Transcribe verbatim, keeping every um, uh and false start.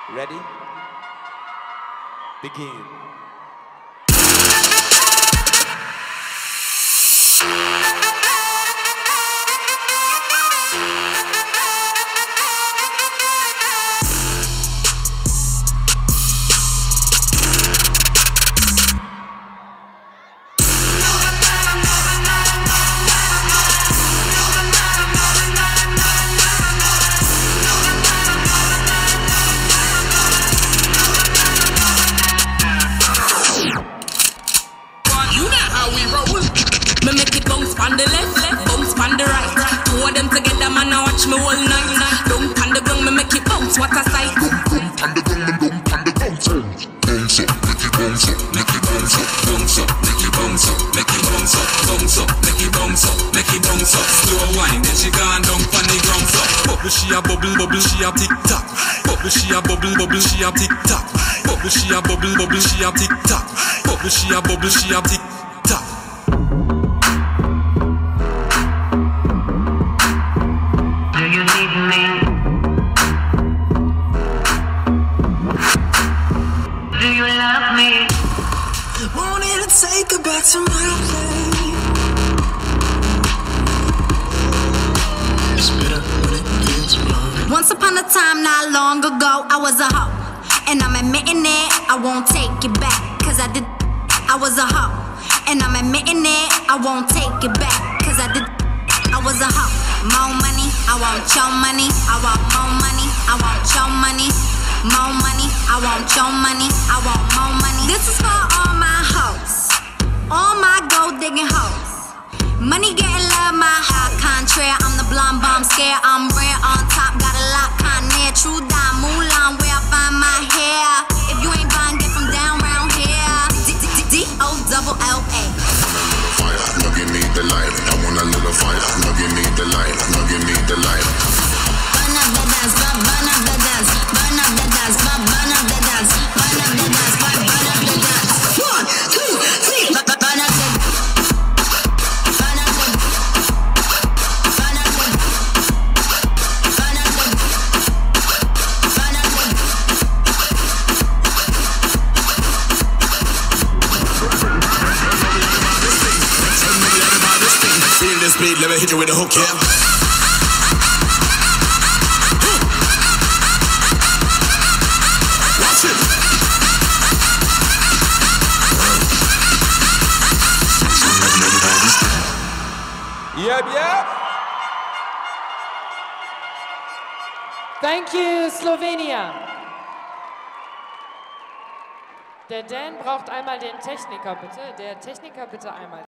Ready? Begin. Me make it bounce on the left, left, bounce on the right. Two of them together, man, I watch me all night. Don't on the ground, me make it bounce, what a sight. Don't on the ground, me don't on the ground. Bounce up, make it bounce up, make it bounce up, bounce up, make it bounce up, make it bounce up, bounce up, make it bounce up, make it bounce up. Slow wine, then she gone down on the ground. Bubble, she a bubble, bubble, she a tick tock. Bubble, she a bubble, bubble, she a tick tock. Bubble, she a bubble, bubble, she a tick tock. Bubble, she a bubble, she a tick tock. Wanted to take her back to my place. It's better when it feels right. Once upon a time, not long ago, I was a hoe. And I'm admitting it, I won't take it back. Cause I did, I was a hoe. And I'm admitting it, I won't take it back. Cause I did, I was a hoe. More money, I want your money. I want more money, I want your money. More money, I want your money. I want more money. This is for all my hoes, all my gold digging hoes. Money getting love, my high contraire. I'm the blonde bomb scare. I'm rare on top, got a lot kind near. True dime, Mulan, where I find my hair. If you ain't buying, get from down round here. D O double L A. Fire, no give me the light. I want a little fire. No give me the light. No give me the light. Burn up the dance, burn up the dance, burn up the dance, burn up the dance, burn up the dance, burn up the dance. One, two, three, burn up the, burn up the, burn up the, burn up the, burn up the. Feel this beat, let me hit you with a hook, yeah. Yep, yep. Thank you, Slovenia. Der Dan braucht einmal den Techniker, bitte. Der Techniker bitte einmal.